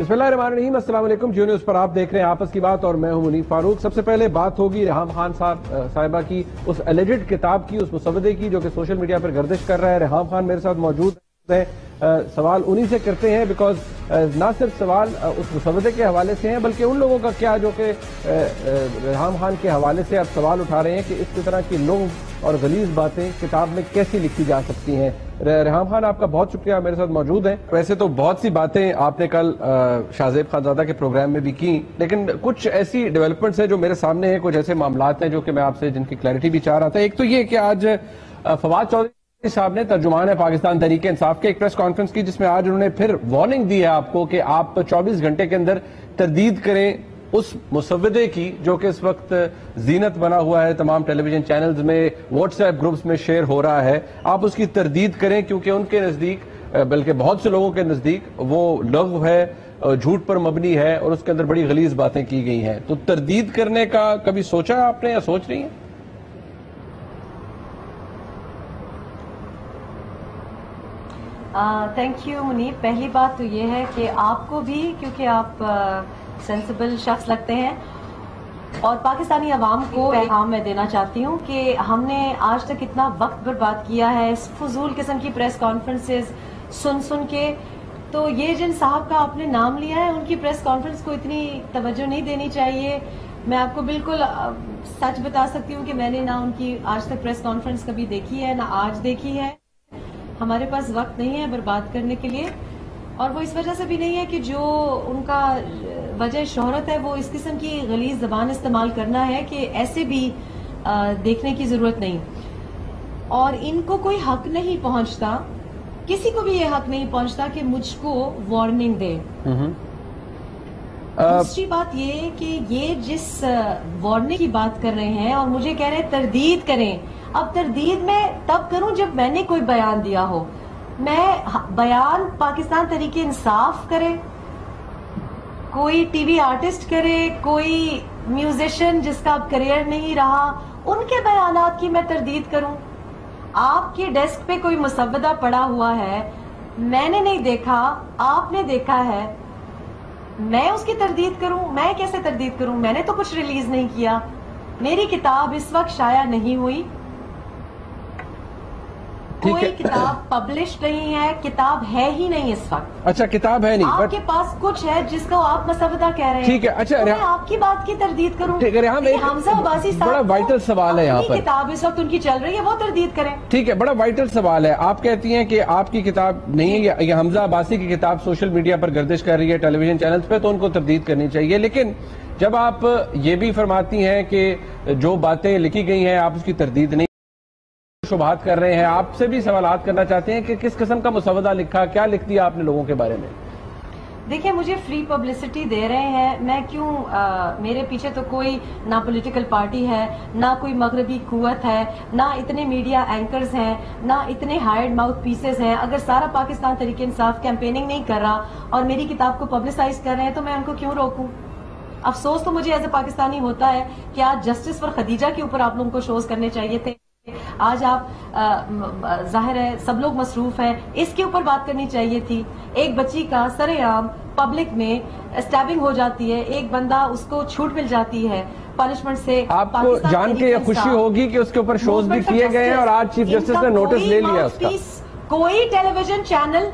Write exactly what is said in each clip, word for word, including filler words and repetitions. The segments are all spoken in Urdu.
بسم اللہ الرحمن الرحیم، السلام علیکم. جیو نیوز پر آپ دیکھ رہے ہیں آپس کی بات اور میں ہوں منیب فاروق. سب سے پہلے بات ہوگی ریحام خان صاحب صاحبہ کی اس ایلیجڈ کتاب کی، اس مسودے کی جو کہ سوشل میڈیا پر گردش کر رہا ہے. ریحام خان میرے ساتھ موجود ہیں. سوال انہی سے کرتے ہیں بیکاز نہ صرف سوال اس مسودے کے حوالے سے ہیں بلکہ ان لوگوں کا کیا جو کہ ریحام خان کے حوالے سے اب سوال اٹھا رہے ہیں کہ اس طرح کی لوگ اور غلیظ باتیں کتاب میں کیسی لکھی جا سکتی ہیں. ریحام خان آپ کا بہت شکریہ میرے ساتھ موجود ہیں. ویسے تو بہت سی باتیں آپ نے کل شاہزیب خانزادہ کے پروگرام میں بھی کی، لیکن کچھ ایسی ڈیولپمنٹس ہیں جو میرے سامنے ہیں، کچھ ایسے معاملات ہیں جو کہ میں آپ سے جن کی کلیئرٹی بھی چاہ رہا تھا. ایک تو یہ کہ آج فواد چودھری صاحب نے، ترجمان ہے پاکستان تحریک انصاف کے، ایک پریس کانفرنس کی جس میں آج انہوں نے پھر وارننگ دی ہے آپ کو کہ آپ چوبیس گھنٹے کے اندر تردید کریں اس مسودے کی جو کہ اس وقت زینت بنا ہوا ہے، تمام ٹیلی ویژن چینلز میں، واٹس ایپ گروپس میں شیئر ہو رہا ہے. آپ اس کی تردید کریں کیونکہ ان کے نزدیک، بلکہ بہت سے لوگوں کے نزدیک، وہ لغو ہے، جھوٹ پر مبنی ہے اور اس کے اندر بڑی غلیظ باتیں کی گئی ہیں. تو تردید کرنے کا کبھی سوچا آپ نے یا سوچ رہی ہیں؟ Thank you Muneeb. پہلی بات تو یہ ہے کہ آپ کو بھی، کیونکہ آپ سینسیبل شخص لگتے ہیں، اور پاکستانی عوام کو پیغام میں دینا چاہتی ہوں کہ ہم نے آج تک اتنا وقت برباد کیا ہے اس فضول قسم کی پریس کانفرنسز سن سن کے. تو یہ جن صاحب کا آپ نے نام لیا ہے ان کی پریس کانفرنس کو اتنی توجہ نہیں دینی چاہیے. میں آپ کو بالکل سچ بتا سکتی ہوں کہ میں نے نہ ان کی آج تک پریس کانفرنس کبھی دیکھی ہے، نہ آج دیکھی ہے. ہمارے پاس وقت نہیں ہے برباد کرنے کے لیے، اور وہ اس وجہ سے بھی نہیں ہے کہ جو ان کا وجہ شہرت ہے وہ اس قسم کی غلیظ زبان استعمال کرنا ہے کہ ایسے بھی دیکھنے کی ضرورت نہیں. اور ان کو کوئی حق نہیں پہنچتا، کسی کو بھی یہ حق نہیں پہنچتا کہ مجھ کو وارننگ دے. دوسری بات یہ کہ یہ جس وارننگ کی بات کر رہے ہیں اور مجھے کہہ رہے ہیں تردید کریں. اب تردید میں تب کروں جب میں نے کوئی بیان دیا ہو. میں بیان پاکستان تحریک انصاف کرے، کوئی ٹی وی آرٹسٹ کرے، کوئی میوزیشین جس کا اب کریئر نہیں رہا، ان کے بیانات کی میں تردید کروں. آپ کے ڈیسک پہ کوئی مسودہ پڑا ہوا ہے، میں نے نہیں دیکھا، آپ نے دیکھا ہے، میں اس کی تردید کروں؟ میں کیسے تردید کروں؟ میں نے تو کچھ ریلیز نہیں کیا، میری کتاب اس وقت شائع نہیں ہوئی، کوئی کتاب پبلش نہیں ہے، کتاب ہے ہی نہیں اس وقت. اچھا کتاب ہے نہیں، آپ کے پاس کچھ ہے جس کو آپ مسودہ کہہ رہے ہیں. ٹھیک ہے. اچھا میں آپ کی بات کی تردید کروں؟ حمزہ عباسی صاحب بڑا وائٹل سوال ہے یہاں پر، کتاب اس وقت ان کی چل رہی ہے، وہ تردید کریں. ٹھیک ہے، بڑا وائٹل سوال ہے. آپ کہتی ہیں کہ آپ کی کتاب نہیں ہے، یہ حمزہ عباسی کی کتاب سوشل میڈیا پر گردش کر رہی ہے ٹیلی ویژن چینلز پہ، تو ان کو تردید کرنی چاہیے. لیکن جب آپ یہ بھی فرماتی ہیں کہ جو باتیں لکھی گئی ہیں آپ اس کی تردید نہیں شبہات کر رہے ہیں، آپ سے بھی سوالات کرنا چاہتے ہیں کہ کس قسم کا مسودہ لکھا، کیا لکھ دیا آپ نے لوگوں کے بارے میں؟ دیکھیں، مجھے فری پبلسٹی دے رہے ہیں، میں کیوں آ, میرے پیچھے تو کوئی نہ پولیٹیکل پارٹی ہے، نہ کوئی مغربی قوت ہے، نہ اتنے میڈیا اینکرز ہیں، نہ اتنے ہائرڈ ماؤتھ پیسز ہیں. اگر سارا پاکستان تحریک انصاف کیمپیننگ نہیں کر رہا اور میری کتاب کو پبلسائز کر رہے ہیں تو میں ان کو کیوں روکوں؟ افسوس تو مجھے ایز اے پاکستانی ہوتا ہے کہ آج جسٹس فار خدیجہ کے اوپر آپ لوگوں کو شوز کرنے چاہیے تھے. آج آپ ظاہر ہے سب لوگ مصروف ہیں، اس کے اوپر بات کرنی چاہیے تھی. ایک بچی کا سرے عام پبلک میں اسٹیبنگ ہو جاتی ہے، ایک بندہ اس کو چھوٹ مل جاتی ہے پنشمنٹ سے. آپ کو جان کے یہ خوشی ہوگی کہ اس کے اوپر شوز بھی کیے گئے ہیں اور آج چیف جسٹس نے نوٹس لے لیا اس کا. کوئی ٹیلی ویژن چینل،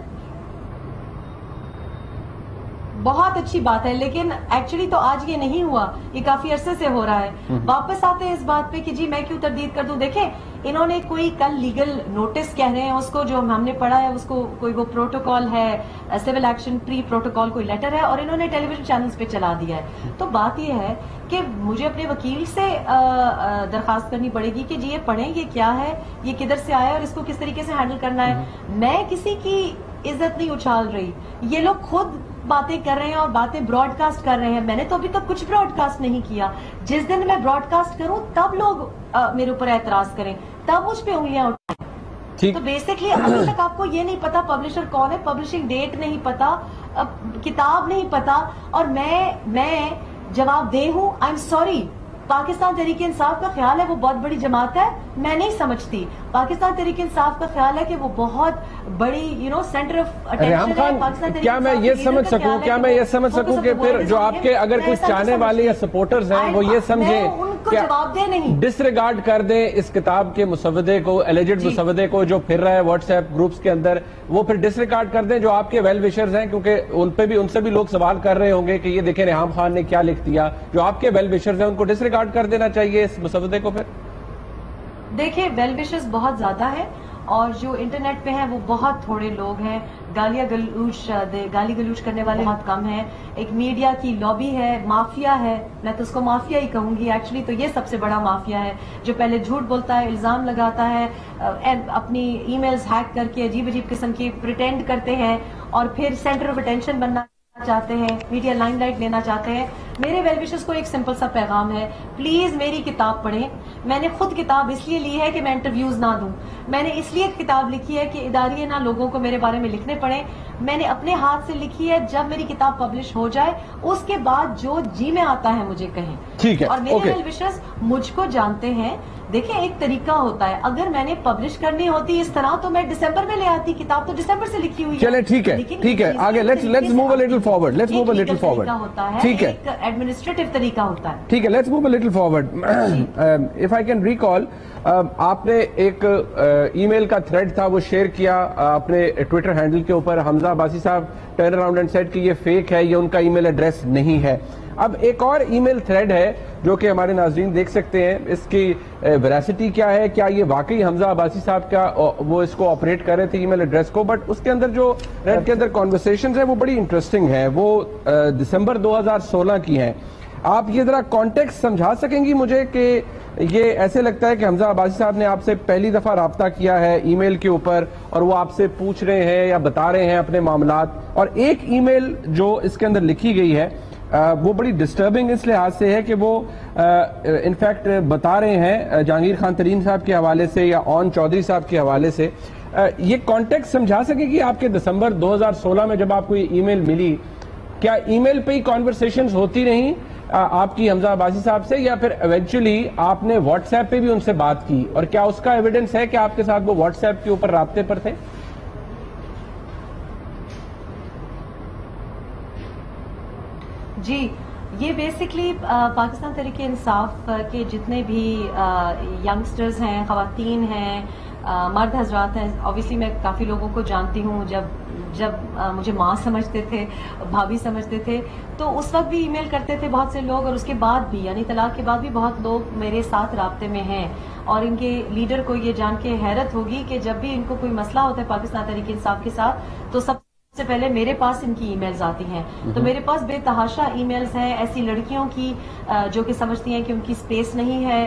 بہت اچھی بات ہے، لیکن ایکچولی تو آج یہ نہیں ہوا، یہ کافی عرصے سے ہو رہا ہے. واپس آتے ہیں اس بات پہ کہ جی میں کیوں تردید کر دوں. دیکھیں، انہوں نے کوئی کل لیگل نوٹس کہہ رہے ہیں اس کو، جو ہم نے پڑھا ہے اس کو کوئی وہ پروٹوکول ہے، سول ایکشن پری پروٹوکول کوئی لیٹر ہے، اور انہوں نے ٹیلی ویژن چینلز پہ چلا دیا ہے. تو بات یہ ہے کہ مجھے اپنے وکیل سے درخواست کرنی پڑے گی کہ جی یہ پڑھیں یہ کیا ہے، یہ کدھر سے آیا اور اس کو کس طریقے سے ہینڈل کرنا ہے. میں کسی کی عزت نہیں اچھال رہی، یہ لوگ خود باتیں کر رہے ہیں اور باتیں براڈ کاسٹ کر رہے ہیں. میں نے تو ابھی تک کچھ براڈ کاسٹ نہیں کیا. جس دن میں براڈ کاسٹ کروں تب لوگ میرے اوپر اعتراض کریں، تب مجھ پہ انگلیاں اٹھائیں. تو بیسکلی ابھی تک آپ کو یہ نہیں پتا پبلشر کون ہے، پبلشنگ ڈیٹ نہیں پتا، کتاب نہیں پتا، اور میں میں جواب دہ ہوں. I am sorry, Pakistan Tehreek Insaf کا خیال ہے وہ بہت بڑی جماعت ہے، میں نہیں سمجھتی. پاکستان تحریک انصاف کا خیال ہے کہ وہ بہت بڑی you know centre of Reham Khan کیا میں یہ سمجھ سکوں کیا میں یہ سمجھ سکوں کہ پھر جو آپ کے اگر کچھ چاہنے والے یا سپورٹرز ہیں وہ یہ سمجھیں ڈس ریگارڈ کر دیں اس کتاب کے مسودے کو، ایلیجڈ مسودے کو جو پھر رہا ہے واٹس ایپ گروپس کے اندر، وہ پھر ڈس ریگارڈ کر دیں جو آپ کے ویل وشرز ہیں، کیونکہ ان پہ بھی ان سے بھی لوگ سوال کر رہے ہوں گے کہ یہ دیکھیں ریحام خان نے کیا لکھ دیا، جو آپ کے ویل وشرز ہیں ان کو ڈس ریگارڈ کر دینا چاہیے اس مسودے کو. پھر دیکھیں ویل وشرز بہت زیادہ ہیں اور جو انٹرنیٹ پہ ہیں وہ بہت تھوڑے لوگ ہیں، گالیاں گلوچ گالی گلوچ کرنے والے بہت کم ہیں. ایک میڈیا کی لابی ہے، مافیا ہے، میں تو اس کو مافیا ہی کہوں گی ایکچولی، تو یہ سب سے بڑا مافیا ہے جو پہلے جھوٹ بولتا ہے، الزام لگاتا ہے، اپنی ای میلز ہیک کر کے عجیب عجیب قسم کی پریٹینڈ کرتے ہیں اور پھر سینٹر آف اٹینشن بننا چاہتے ہیں، میڈیا لائم لائٹ لینا چاہتے ہیں. میرے ویل وشرز کو ایک سمپل سا پیغام ہے، پلیز میری کتاب پڑھیں. میں نے خود کتاب اس لیے لی ہے کہ میں انٹرویوز نہ دوں، میں نے اس لیے کتاب لکھی ہے کہ اداریہ نہ لوگوں کو میرے بارے میں لکھنے پڑیں. میں نے اپنے ہاتھ سے لکھی ہے، جب میری کتاب پبلش ہو جائے اس کے بعد جو جی میں آتا ہے مجھے کہیں. ٹھیک ہے، اور میرے ویل وشرز مجھ کو جانتے ہیں. دیکھیں ایک طریقہ ہوتا ہے، اگر میں نے پبلش کرنی ہوتی اس طرح تو میں دسمبر میں لے آتی، کتاب تو دسمبر سے لکھی ہوئی ہے. چلیں ٹھیک ہے ٹھیک ہے آگے let's let's move a little forward let's move a little forward ٹھیک ہے ایک ایڈمنسٹریٹو طریقہ ہوتا ہے. ٹھیک ہے let's move a little forward. If I can recall آپ نے ایک ای میل کا تھریڈ تھا وہ شیئر کیا اپنے ٹویٹر ہینڈل کے اوپر، حمزہ عباسی صاحب ٹرن اراؤنڈ اینڈ سیڈ کہ یہ فیک ہے، یہ ان کا ای میل ایڈریس نہیں ہے. اب ایک اور ای میل تھریڈ ہے جو کہ ہمارے ناظرین دیکھ سکتے ہیں، اس کی ویراسٹی کیا ہے، کیا یہ واقعی حمزہ عباسی صاحب کا وہ اس کو آپریٹ کر رہے تھے ای میل ایڈریس کو. بٹ اس کے اندر جو ریڈ کے اندر کانورسیشنز ہیں وہ بڑی انٹرسٹنگ ہیں، وہ دسمبر دو ہزار سولہ کی ہیں. آپ یہ ذرا کانٹیکسٹ سمجھا سکیں گی مجھے کہ یہ ایسے لگتا ہے کہ حمزہ عباسی صاحب نے آپ سے پہلی دفعہ رابطہ کیا ہے ای میل کے اوپر اور وہ آپ سے پوچھ رہے ہیں یا بتا رہے ہیں اپنے معاملات، اور ایک ای میل جو اس کے اندر لکھی گئی ہے وہ بڑی ڈسٹربنگ اس لحاظ سے ہے کہ وہ انفیکٹ بتا رہے ہیں جہانگیر خان ترین صاحب کے حوالے سے یا اون چودھری صاحب کے حوالے سے. یہ کانٹیکسٹ سمجھا سکے کہ آپ کے دسمبر دو ہزار سولہ میں جب آپ کو یہ ای میل ملی، کیا ای میل پہ ہی کانورسیشنز ہوتی رہیں آپ کی حمزہ عباسی صاحب سے، یا پھر ایونچولی آپ نے واٹس ایپ پہ بھی ان سے بات کی، اور کیا اس کا ایویڈنس ہے کہ آپ کے ساتھ وہ واٹس ایپ کے اوپر رابطے پر تھے؟ جی یہ بیسکلی پاکستان تحریک انصاف کے جتنے بھی ینگسٹرز ہیں، خواتین ہیں، مرد حضرات ہیں، اوبیسلی میں کافی لوگوں کو جانتی ہوں. جب جب مجھے ماں سمجھتے تھے، بھابھی سمجھتے تھے، تو اس وقت بھی ای میل کرتے تھے بہت سے لوگ، اور اس کے بعد بھی یعنی طلاق کے بعد بھی بہت لوگ میرے ساتھ رابطے میں ہیں. اور ان کے لیڈر کو یہ جان کے حیرت ہوگی کہ جب بھی ان کو کوئی مسئلہ ہوتا ہے پاکستان تحریک انصاف کے ساتھ تو سب سے پہلے میرے پاس ان کی ای میلز آتی ہیں. تو میرے پاس بے تحاشا ای میلز ہیں ایسی لڑکیوں کی جو کہ سمجھتی ہیں کہ ان کی سپیس نہیں ہے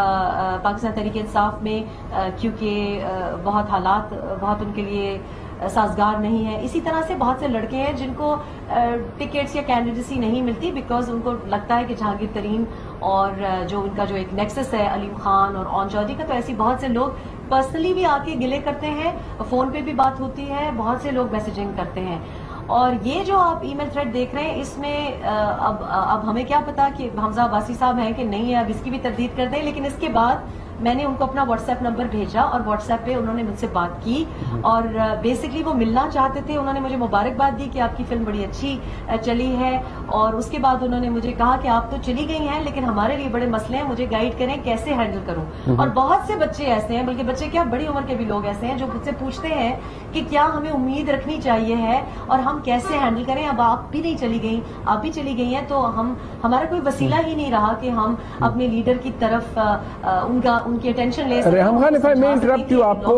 پاکستان تحریک انصاف میں، کیونکہ بہت حالات بہت ان کے لیے سازگار نہیں ہے. اسی طرح سے بہت سے لڑکے ہیں جن کو ٹکٹس یا کینڈیڈیسی نہیں ملتی بیکاز ان کو لگتا ہے کہ جہانگیر ترین اور جو ان کا جو ایک نیکسس ہے علیم خان اور اون چودھری کا، تو ایسی بہت سے لوگ پرسنلی بھی آ کے گلے کرتے ہیں، فون پہ بھی بات ہوتی ہے، بہت سے لوگ میسیجنگ کرتے ہیں. اور یہ جو آپ ای میل تھریڈ دیکھ رہے ہیں اس میں اب اب ہمیں کیا پتا کہ حمزہ عباسی صاحب ہیں کہ نہیں ہے، اب اس کی بھی تردید کر دیں. لیکن اس کے بعد میں نے ان کو اپنا واٹس ایپ نمبر بھیجا اور واٹس ایپ پہ انہوں نے مجھ سے بات کی اور بیسکلی وہ ملنا چاہتے تھے. انہوں نے مجھے مبارکباد دی کہ آپ کی فلم بڑی اچھی چلی ہے، اور اس کے بعد انہوں نے مجھے کہا کہ آپ تو چلی گئی ہیں لیکن ہمارے لیے بڑے مسئلے ہیں، مجھے گائیڈ کریں کیسے ہینڈل کروں. اور بہت سے بچے ایسے ہیں، بلکہ بچے کیا بڑی عمر کے بھی لوگ ایسے ہیں جو مجھ سے پوچھتے ہیں کہ کیا ہمیں امید رکھنی چاہیے ہے اور ہم کیسے ہینڈل کریں. اب آپ بھی نہیں چلی گئی، آپ بھی چلی گئی ہیں تو ہم ہمارا کوئی وسیلہ ہی نہیں رہا کہ ہم اپنے لیڈر کی طرف ان کا ان کی اٹینشن لے. ریحم Khan if I may interrupt you، آپ کو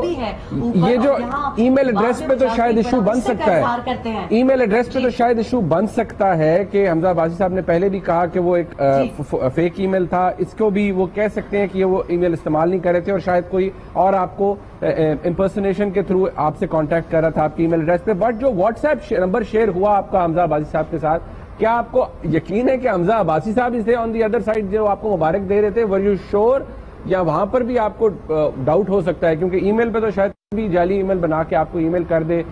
یہ جو ای میل ایڈریس پہ تو شاید ایشو بن سکتا ہے، ای میل ایڈریس پہ تو شاید ایشو بن سکتا ہے کہ حمزہ عباسی صاحب نے پہلے بھی کہا کہ وہ ایک فیک ای میل تھا، اس کو بھی وہ کہہ سکتے ہیں کہ یہ وہ ای میل استعمال نہیں کر رہے تھے اور شاید کوئی اور آپ کو امپرسنیشن کے تھرو آپ سے کانٹیکٹ کر رہا تھا آپ کی ای میل ایڈریس پہ. بٹ جو واٹس ایپ نمبر شیئر ہوا آپ کا حمزہ عباسی صاحب کے ساتھ، کیا آپ کو یقین ہے کہ حمزہ عباسی صاحب اس آن دی ادر سائڈ جو آپ کو مبارک دے رہے تھے؟ ور یو شیور، یا وہاں پر بھی آپ کو ڈاؤٹ ہو سکتا ہے کیونکہ ای میل پہ تو شاید بھی جعلی ای میل بنا کے آپ کو ای میل کر دے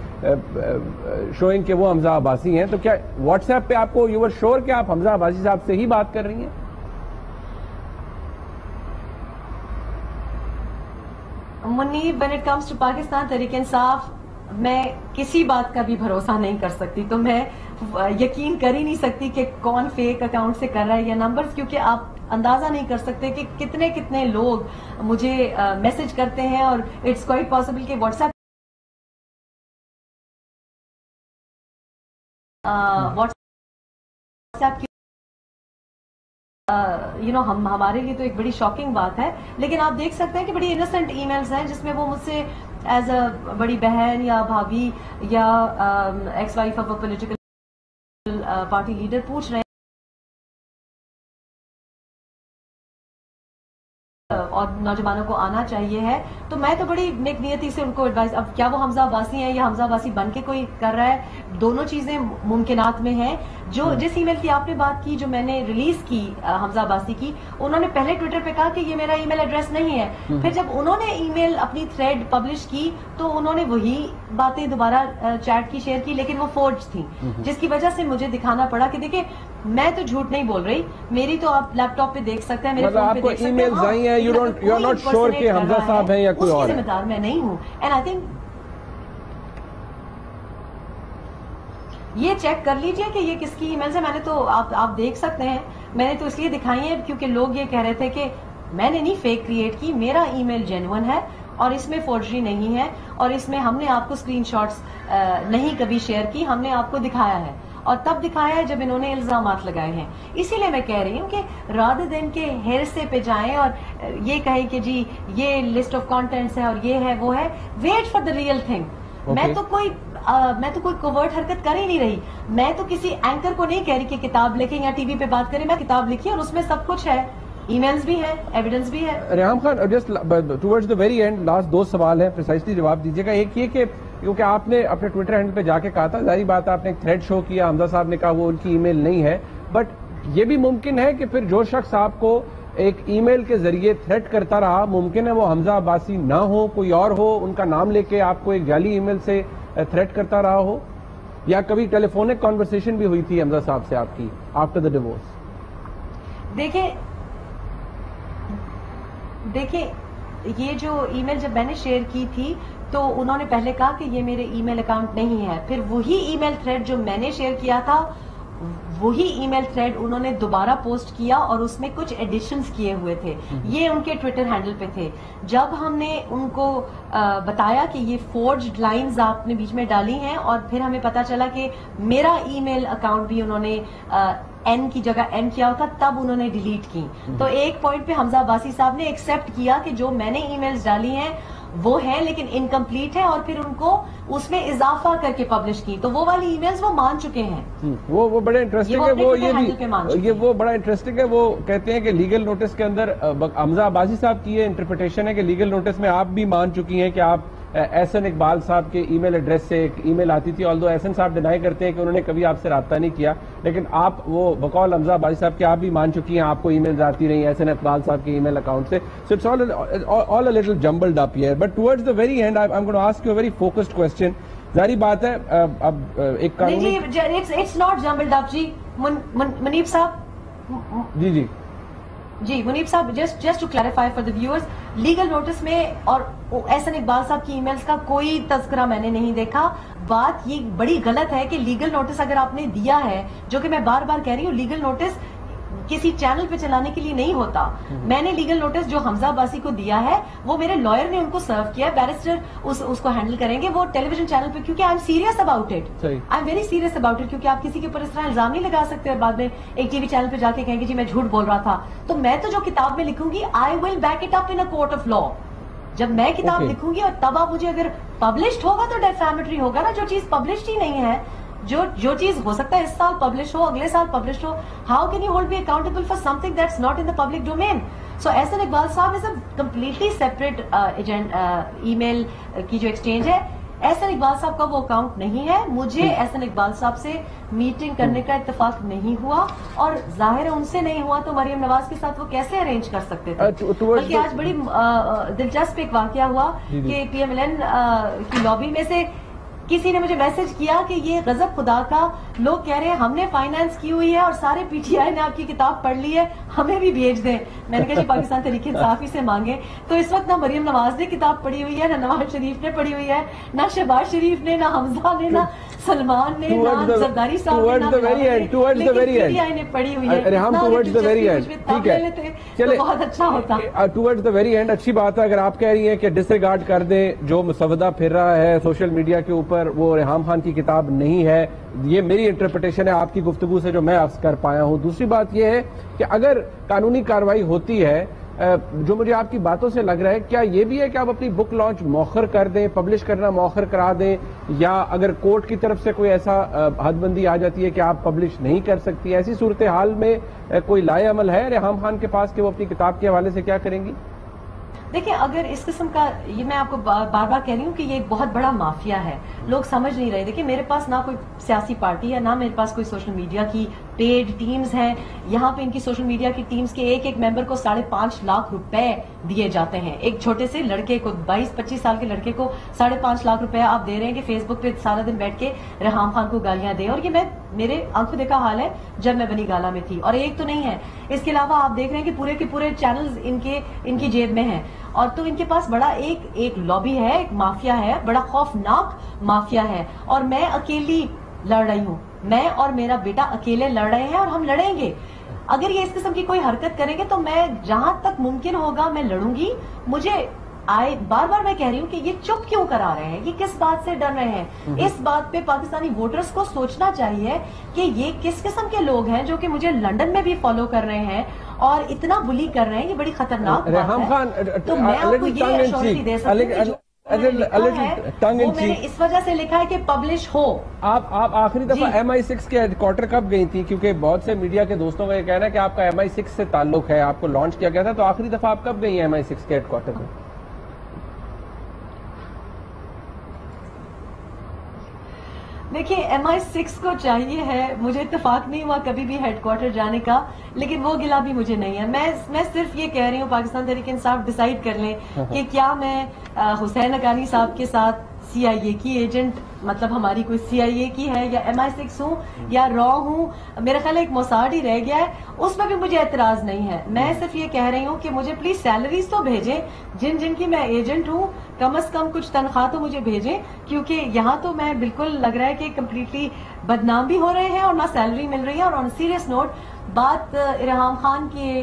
شوئنگ کہ وہ حمزہ عباسی ہیں؟ تو کیا واٹس ایپ پہ آپ کو یو ور شیور کہ آپ حمزہ عباسی صاحب سے ہی بات کر رہی ہیں؟ منیب when it comes to Pakistan Tehreek Insaf میں کسی بات کا بھی بھروسہ نہیں کر سکتی, تو میں یقین کر ہی نہیں سکتی کہ کون فیک اکاؤنٹ سے کر رہا ہے یا نمبرز, کیونکہ آپ اندازہ نہیں کر سکتے کہ کتنے کتنے لوگ مجھے میسج کرتے ہیں, اور اٹس کوائٹ پاسبل کہ واٹس ایپ واٹس ایپ کی یو نو ہم ہمارے لیے تو ایک بڑی شاکنگ بات ہے, لیکن آپ دیکھ سکتے ہیں کہ بڑی انوسنٹ ای میلز ہیں جس میں وہ مجھ سے ایز اے بڑی بہن یا بھابھی یا ex wife of a political party leader پوچھ رہے ہیں اور نوجوانوں کو آنا چاہیے ہے. تو میں تو بڑی نیک نیتی سے ان کو ایڈوائز, اب کیا وہ حمزہ عباسی ہیں یا حمزہ عباسی بن کے کوئی کر رہا ہے, دونوں چیزیں ممکنات میں ہیں. جو جس ای میل کی آپ نے بات کی جو میں نے ریلیز کی حمزہ عباسی کی, انہوں نے پہلے ٹویٹر پہ کہا کہ یہ میرا ای میل ایڈریس نہیں ہے, پھر جب انہوں نے ای میل اپنی تھریڈ پبلش کی تو انہوں نے وہی باتیں دوبارہ چیٹ کی شیئر کی, لیکن وہ فورج تھیں, جس کی وجہ سے مجھے دکھانا پڑا کہ دیکھیں میں تو جھوٹ نہیں بول رہی, میری تو آپ لیپ ٹاپ پہ دیکھ سکتے ہیں, میرے فون پہ دیکھ سکتے ہیں, you don't, you are not sure کہ حمزہ صاحب ہیں یا کوئی اور ہے, ذمہ دار میں نہیں ہوں. اینڈ آئی تھنک یہ چیک کر لیجئے کہ یہ کس کی ای میلز ہے. میں نے تو آپ آپ دیکھ سکتے ہیں, میں نے تو اس لیے دکھائی ہیں کیونکہ لوگ یہ کہہ رہے تھے کہ میں نے نہیں فیک کریٹ کی, میرا ای میل جینوئن ہے اور اس میں فورجری نہیں ہے, اور اس میں ہم نے آپ کو اسکرین شاٹس نہیں کبھی شیئر کی, ہم نے آپ کو دکھایا ہے, اور تب دکھایا ہے جب انہوں نے الزامات لگائے ہیں. اسی لیے میں کہہ رہی ہوں کہ رادر دین کے ہیرسے پہ جائیں اور یہ کہیں کہ جی یہ لسٹ آف کانٹینٹس ہے اور یہ ہے وہ ہے, wait for the real thing. میں تو کوئی میں تو کوئی کوورٹ حرکت کر ہی نہیں رہی, میں تو کسی اینکر کو نہیں کہہ رہی کہ کتاب لکھیں یا ٹی وی پہ بات کریں, میں کتاب لکھی اور اس میں سب کچھ ہے, ای میلز بھی ہیں, ایویڈنس بھی ہے. Reham Khan, just towards the very end last دو سوال ہیں, پریسائزلی جواب دیجیے گا. ایک یہ کہ کیونکہ آپ نے اپنے ٹویٹر ہینڈل پہ جا کے کہا تھا, ظاہری بات ہے آپ نے ایک تھریڈ شو کیا, حمزہ صاحب نے کہا وہ ان کی ای میل نہیں ہے, بٹ یہ بھی ممکن ہے کہ پھر جو شخص آپ کو ایک ای میل کے ذریعے تھریٹ کرتا رہا, ممکن ہے وہ حمزہ عباسی نہ ہو, کوئی اور ہو, ان کا نام لے کے آپ کو ایک جعلی ای میل سے تھریٹ کرتا رہا ہو, یا کبھی ٹیلی فونک کانورسیشن بھی ہوئی تھی حمزہ صاحب سے آپ کی آفٹر دا ڈیورس. دیکھیں دیکھیں یہ جو ای میل جب میں نے شیئر کی تھی تو انہوں نے پہلے کہا کہ یہ میرے ای میل اکاؤنٹ نہیں ہے, پھر وہی ای میل تھریڈ جو میں نے شیئر کیا تھا وہی ای میل تھریڈ انہوں نے دوبارہ پوسٹ کیا اور اس میں کچھ ایڈیشنز کیے ہوئے تھے, یہ ان کے ٹویٹر ہینڈل پہ تھے. جب ہم نے ان کو بتایا کہ یہ فورجڈ لائنز آپ نے بیچ میں ڈالی ہیں, اور پھر ہمیں پتا چلا کہ میرا ای میل اکاؤنٹ بھی انہوں نے این کی جگہ این کیا ہوتا, تب انہوں نے ڈیلیٹ کی. تو ایک پوائنٹ پہ حمزہ عباسی صاحب نے ایکسیپٹ کیا کہ جو میں نے ای میلز ڈالی ہیں وہ ہیں لیکن انکمپلیٹ ہے, اور پھر ان کو اس میں اضافہ کر کے پبلش کی, تو وہ والی ای میلز وہ مان چکے ہیں. وہ وہ بڑے انٹرسٹنگ ہے, وہ یہ یہ وہ بڑا انٹرسٹنگ ہے. وہ کہتے ہیں کہ لیگل نوٹس کے اندر حمزہ عباسی صاحب کی یہ انٹرپریٹیشن ہے کہ لیگل نوٹس میں آپ بھی مان چکی ہیں کہ آپ احسن اقبال صاحب کے ای میل ایڈریس سے ایک ای میل آتی تھی, آلدو احسن صاحب ڈینائی کرتے ہیں کہ انہوں نے کبھی آپ سے رابطہ نہیں کیا, لیکن آپ وہ بقول حمزہ عباسی صاحب کے آپ بھی مان چکی ہیں آپ کو ای میلز آتی رہی احسن اقبال صاحب کے ای میل اکاؤنٹ سے. So it's all all a little jumbled up here, but towards the very end I'm gonna ask you a very focused question. ظاہری بات ہے اب ایک قانونی اٹس ناٹ جمبلڈ اپ. جی منیب صاحب, جی جی جی Muneeb Sahab, just just to clarify for the viewers, legal notice میں اور احسن اقبال صاحب کی ای میلز کا کوئی تذکرہ میں نے نہیں دیکھا. بات یہ بڑی غلط ہے کہ لیگل نوٹس اگر آپ نے دیا ہے, جو کہ میں بار بار کہہ رہی ہوں, لیگل نوٹس کسی چینل پہ چلانے کے لیے نہیں ہوتا. میں نے لیگل نوٹس جو حمزہ عباسی کو دیا ہے وہ میرے لائر نے ان کو سرو کیا ہے, بیرسٹر اس, اس کو ہینڈل کریں گے وہ ٹیلی ویژن چینل پہ, کیونکہ I'm serious about it, I'm very serious about it, کیونکہ آپ کسی کے اوپر اس طرح الزام نہیں لگا سکتے اور بعد میں ایک ٹی وی چینل پہ جا کے کہیں گے جی میں جھوٹ بول رہا تھا. تو میں تو جو کتاب میں لکھوں گی I will back it up in a court of law. جب میں کتاب لکھوں گی اور تب آپ مجھے اگر پبلشڈ ہوگا تو ڈیفیمیٹری ہوگا نا, جو چیز پبلشڈ ہی نہیں ہے, جو جو چیز ہو سکتا ہے اس سال پبلش ہو, اگلے سال پبلش ہو, how can you hold be accountable for something that's not in the public domain. So Ahsan Iqbal Sahab is a completely separate ای میل کی جو ایکسچینج ہے, احسن اقبال صاحب کا وہ اکاؤنٹ نہیں ہے. مجھے احسن اقبال صاحب سے میٹنگ کرنے کا اتفاق نہیں ہوا, اور ظاہر ہے ان سے نہیں ہوا تو مریم نواز کے ساتھ وہ کیسے ارینج کر سکتے تھے. بلکہ آج بڑی دلچسپ ایک واقعہ ہوا کہ پی ایم ایل این کی لابی میں سے کسی نے مجھے میسج کیا کہ یہ غضب خدا کا، لوگ کہہ رہے ہیں ہم نے فائنانس کی ہوئی ہے اور سارے پی ٹی آئی نے آپ کی کتاب پڑھ لی ہے، ہمیں بھی بھیج دیں. میں نے کہا جی پاکستان تحریک انصاف ہی سے مانگے. تو اس وقت نہ مریم نواز نے کتاب پڑھی ہوئی ہے، نہ نواز شریف نے پڑھی ہوئی ہے، نہ شہباز شریف نے، نہ حمزہ نے، نہ سلمان نے، نہ زرداری صاحب نے، نہ پی ٹی آئی نے پڑھی ہوئی ہے. Reham towards the very end, ٹھیک ہے چلے بہت اچھا ہوتا. ٹورڈز دا ویری اینڈ اچھی بات ہے. اگر آپ کہہ رہی ہیں کہ ڈس ریگارڈ کر دیں جو مسودہ پھر رہا ہے سوشل میڈیا کے اوپر وہ ریحام خان کی کتاب نہیں ہے، یہ میری انٹرپریٹیشن ہے آپ کی گفتگو سے جو میں عرض کر پایا ہوں. دوسری بات یہ ہے کہ اگر قانونی کارروائی ہوتی ہے، جو مجھے آپ کی باتوں سے لگ رہا ہے، کیا یہ بھی ہے کہ آپ اپنی بک لانچ مؤخر کر دیں، پبلش کرنا مؤخر کرا دیں، یا اگر کورٹ کی طرف سے کوئی ایسا حد بندی آ جاتی ہے کہ آپ پبلش نہیں کر سکتی، ایسی صورتحال میں کوئی لائے عمل ہے ریحام خان کے پاس کہ وہ اپنی کتاب کے حوالے سے کیا کریں گی؟ دیکھیں اگر اس قسم کا، یہ میں آپ کو بار بار کہہ رہی ہوں کہ یہ ایک بہت بڑا مافیا ہے، لوگ سمجھ نہیں رہے. دیکھیں میرے پاس نہ کوئی سیاسی پارٹی ہے، نہ میرے پاس کوئی سوشل میڈیا کی پیڈ ٹیمز ہیں. یہاں پہ ان کی سوشل میڈیا کی ٹیمز کے ایک ایک ممبر کو ساڑھے پانچ لاکھ روپے دیے جاتے ہیں. ایک چھوٹے سے لڑکے کو، بائیس پچیس سال کے لڑکے کو ساڑھے پانچ لاکھ روپے آپ دے رہے ہیں کہ فیس بک پہ سارا دن بیٹھ کے ریحام خان کو گالیاں دے. اور یہ میں میرے آنکھوں دیکھا حال ہے جب میں بنی گالا میں تھی. اور ایک تو نہیں ہے، اس کے علاوہ آپ دیکھ رہے ہیں کہ پورے کے پورے چینلز ان کے ان کی جیب میں ہیں. اور تو ان کے پاس بڑا ایک ایک لابی ہے، ایک مافیا ہے، بڑا خوفناک مافیا ہے. اور میں اکیلی لڑ رہی ہوں، میں اور میرا بیٹا اکیلے لڑ رہے ہیں اور ہم لڑیں گے. اگر یہ اس قسم کی کوئی حرکت کریں گے تو میں جہاں تک ممکن ہوگا میں لڑوں گی. مجھے آئے بار بار میں کہہ رہی ہوں کہ یہ چپ کیوں کرا رہے ہیں، یہ کس بات سے ڈر رہے ہیں. اس بات پہ پاکستانی ووٹرز کو سوچنا چاہیے کہ یہ کس قسم کے لوگ ہیں جو کہ مجھے لنڈن میں بھی فالو کر رہے ہیں اور اتنا بلی کر رہے ہیں. یہ بڑی خطرناک بات ہے. تو میں آپ کو یہ ایشورٹی دے سکتی ہوں وہ میں نے اس وجہ سے لکھا ہے کہ پبلش ہو. آپ آپ آخری دفعہ ایم آئی سکس کے ہیڈ کوارٹر کب گئی تھی؟ کیونکہ بہت سے میڈیا کے دوستوں کا یہ کہنا ہے کہ آپ کا ایم آئی سکس سے تعلق ہے، آپ کو لانچ کیا گیا تھا، تو آخری دفعہ آپ کب گئی ہیں ایم آئی سکس کے ہیڈ کوارٹر میں؟ دیکھیں ایم آئی سکس کو چاہیے ہے، مجھے اتفاق نہیں ہوا کبھی بھی ہیڈ کوارٹر جانے کا، لیکن وہ گلا بھی مجھے نہیں ہے. میں میں صرف یہ کہہ رہی ہوں پاکستان تحریک انصاف ڈیسائیڈ کر لیں کہ کیا میں حسین حقانی صاحب کے ساتھ سی آئی اے کی ایجنٹ، مطلب ہماری کوئی سی آئی اے کی ہے، یا ایم آئی سکس ہوں یا را ہوں. میرا خیال ہے ایک موساد ہی رہ گیا ہے، اس میں بھی مجھے اعتراض نہیں ہے. میں صرف یہ کہہ رہی ہوں کہ مجھے پلیز سیلریز تو بھیجیں، جن جن کی میں ایجنٹ ہوں کم از کم کچھ تنخواہ تو مجھے بھیجیں، کیونکہ یہاں تو میں بالکل لگ رہا ہے کہ کمپلیٹلی بدنام بھی ہو رہے ہیں اور نہ سیلری مل رہی ہے. اور آن سیریس نوٹ، بات ریحام خان کے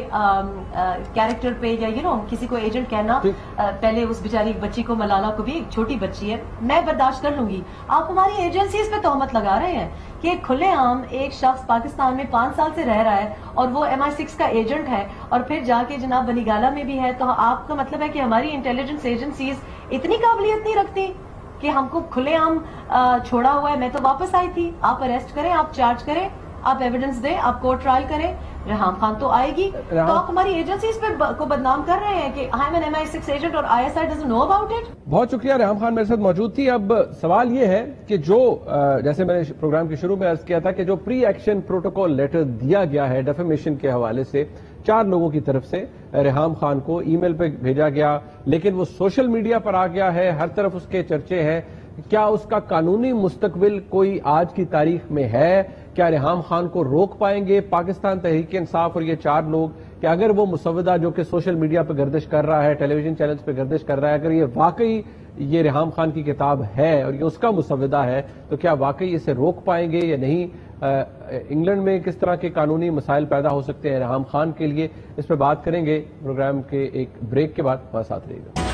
کیریکٹر پہ یا یو نو کسی کو ایجنٹ کہنا، پہلے اس بیچاری ایک بچی کو، ملالہ کو بھی، ایک چھوٹی بچی ہے، میں برداشت کر لوں گی. آپ ہماری ایجنسیز پہ تہمت لگا رہے ہیں کہ کھلے عام ایک شخص پاکستان میں پانچ سال سے رہ رہا ہے اور وہ ایم آئی سکس کا ایجنٹ ہے اور پھر جا کے جناب بنی گالا میں بھی ہے. تو آپ کا مطلب ہے کہ ہماری انٹیلیجنس ایجنسیز اتنی قابلیت نہیں رکھتی کہ ہم کو کھلے عام چھوڑا ہوا ہے. میں تو واپس آئی تھی. آپ اریسٹ کریں، آپ چارج کریں، آپ ایویڈنس دیں، آپ کورٹ ٹرائل کریں. ریحام خان تو آئے گی. تو آپ ہماری ایجنسیز پہ کو بدنام کر رہے ہیں کہ I'm an M I six agent اور I S I doesn't know about it. بہت شکریہ، ریحام خان میرے ساتھ موجود تھی. اب سوال یہ ہے کہ جو جیسے میں نے پروگرام کے شروع میں عرض کیا تھا کہ جو پری ایکشن پروٹوکول لیٹر دیا گیا ہے ڈیفیمیشن کے حوالے سے چار لوگوں کی طرف سے ریحام خان کو ای میل پہ بھیجا گیا، لیکن وہ سوشل میڈیا پر آ گیا ہے، ہر طرف اس کے چرچے ہیں. کیا اس کا قانونی مستقبل کوئی آج کی تاریخ میں ہے؟ کیا ریحام خان کو روک پائیں گے پاکستان تحریک انصاف اور یہ چار لوگ کہ اگر وہ مسودہ جو کہ سوشل میڈیا پہ گردش کر رہا ہے، ٹیلی ویژن چینلز پہ گردش کر رہا ہے، اگر یہ واقعی یہ ریحام خان کی کتاب ہے اور یہ اس کا مسودہ ہے تو کیا واقعی اسے روک پائیں گے یا نہیں؟ انگلینڈ میں کس طرح کے قانونی مسائل پیدا ہو سکتے ہیں ریحام خان کے لیے، اس پہ بات کریں گے پروگرام کے ایک بریک کے بعد. ہمارے ساتھ رہیے گا.